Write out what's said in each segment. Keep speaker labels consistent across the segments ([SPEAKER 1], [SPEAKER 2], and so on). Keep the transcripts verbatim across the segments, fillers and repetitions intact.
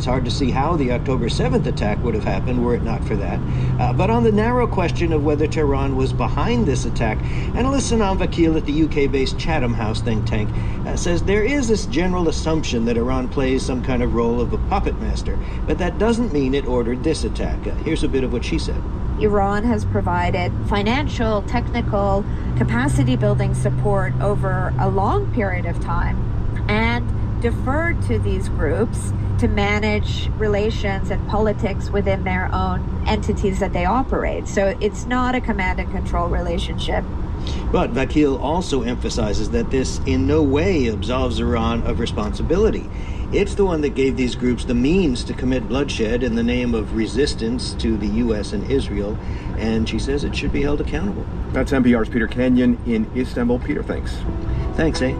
[SPEAKER 1] it's hard to see how the October seventh attack would have happened were it not for that. Uh, but on the narrow question of whether Tehran was behind this attack, analyst Sanam Vakil at the U K-based Chatham House think tank uh, says there is this general assumption that Iran plays some kind of role of a puppet master, but that doesn't mean it ordered this attack. Uh, here's a bit of what she said.
[SPEAKER 2] Iran has provided financial, technical, capacity building support over a long period of time and deferred to these groups to manage relations and politics within their own entities that they operate. So it's not a command and control relationship.
[SPEAKER 1] But Vakil also emphasizes that this in no way absolves Iran of responsibility. It's the one that gave these groups the means to commit bloodshed in the name of resistance to the U S and Israel, and she says it should be held accountable.
[SPEAKER 3] That's N P R's Peter Kenyon in Istanbul. Peter, thanks.
[SPEAKER 1] Thanks, eh?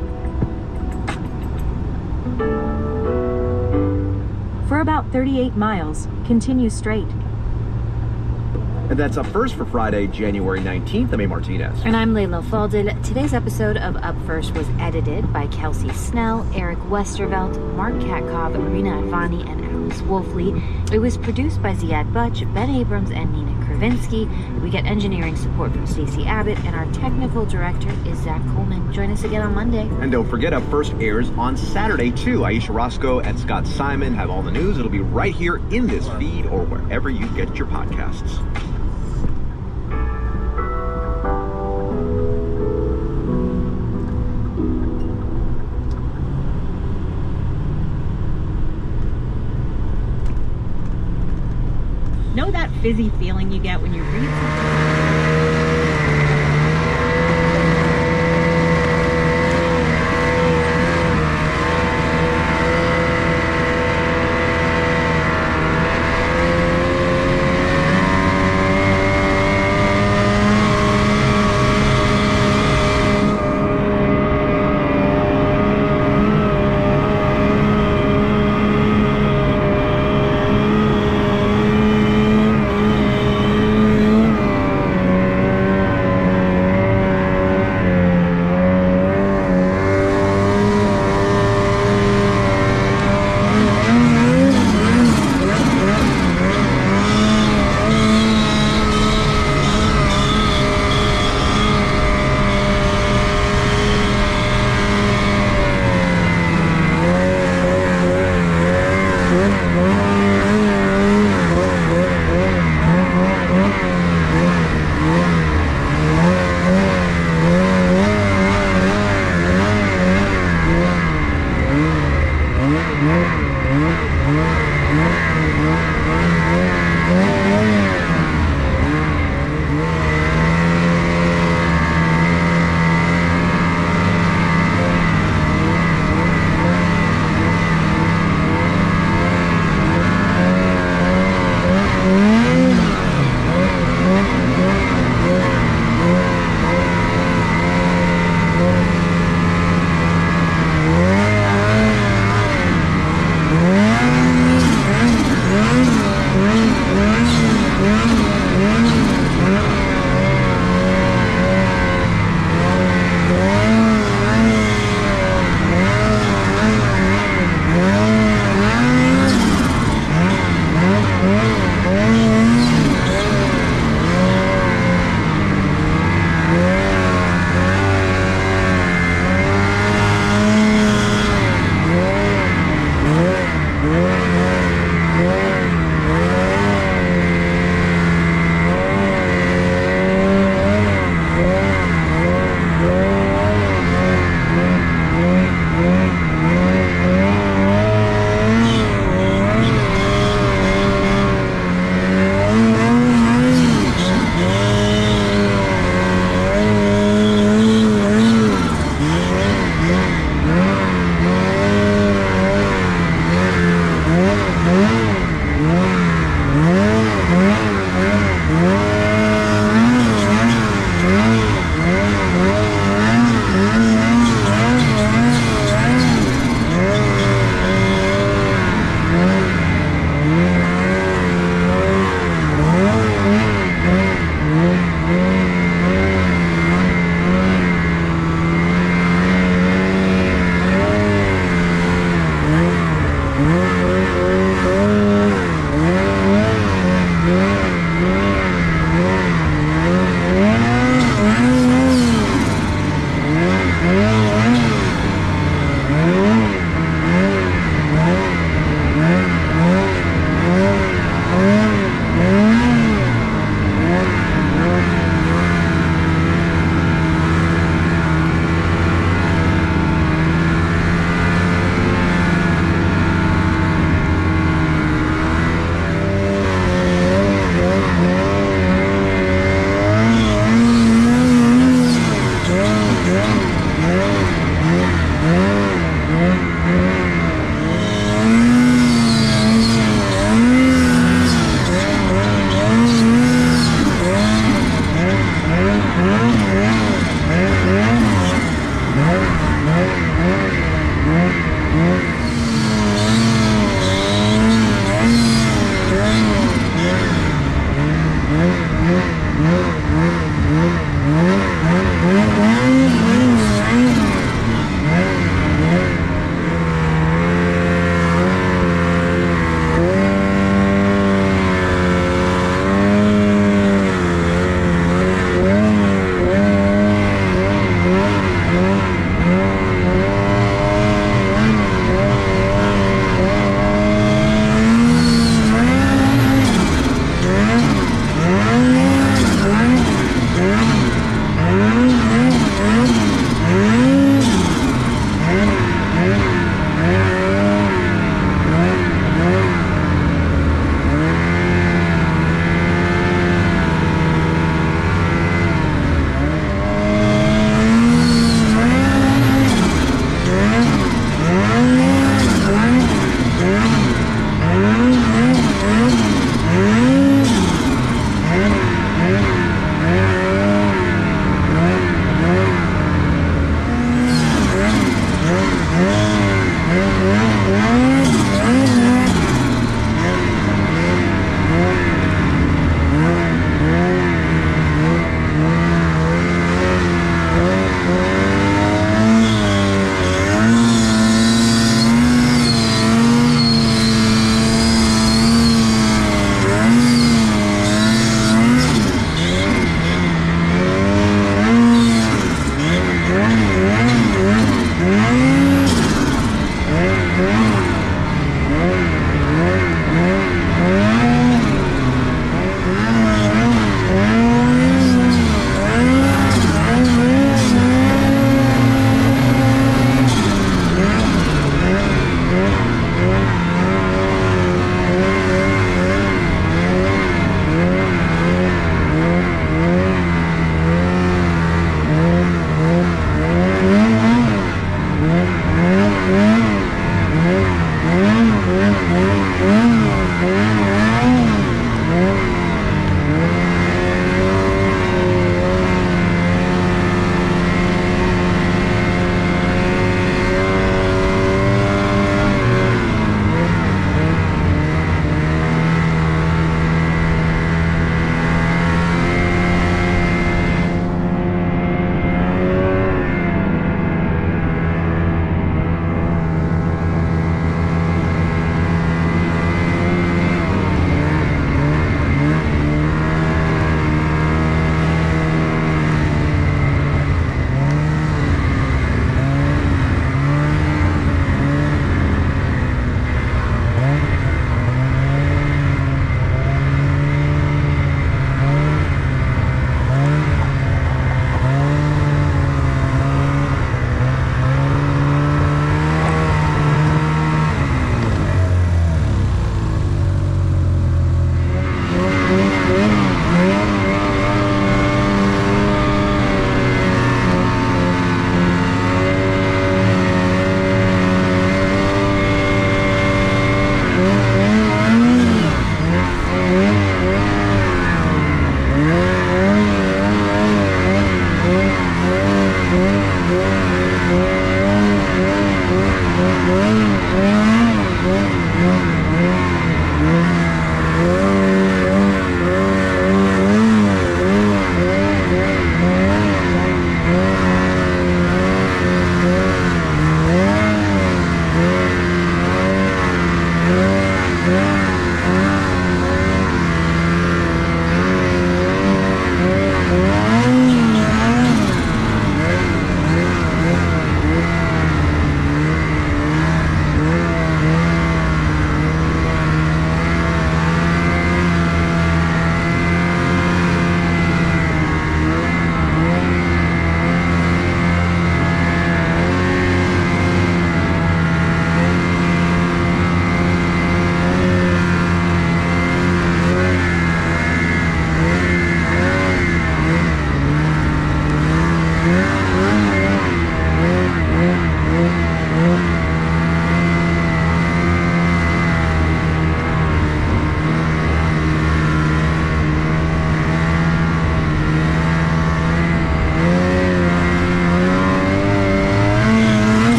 [SPEAKER 4] For about thirty-eight miles, continue straight.
[SPEAKER 3] And that's Up First for Friday, January nineteenth. I'm A. Martinez.
[SPEAKER 5] And I'm Layla Falded. Today's episode of Up First was edited by Kelsey Snell, Eric Westervelt, Mark Katkov, Marina Ivani, and Alice Wolfley. It was produced by Ziad Butch, Ben Abrams, and Nina Kravinsky. We get engineering support from Stacey Abbott, and our technical director is Zach Coleman. Join us again on Monday.
[SPEAKER 3] And don't forget, Up First airs on Saturday, too. Aisha Roscoe and Scott Simon have all the news. It'll be right here in this feed or wherever you get your podcasts.
[SPEAKER 4] Know that fizzy feeling you get when you read something?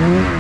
[SPEAKER 1] Bye.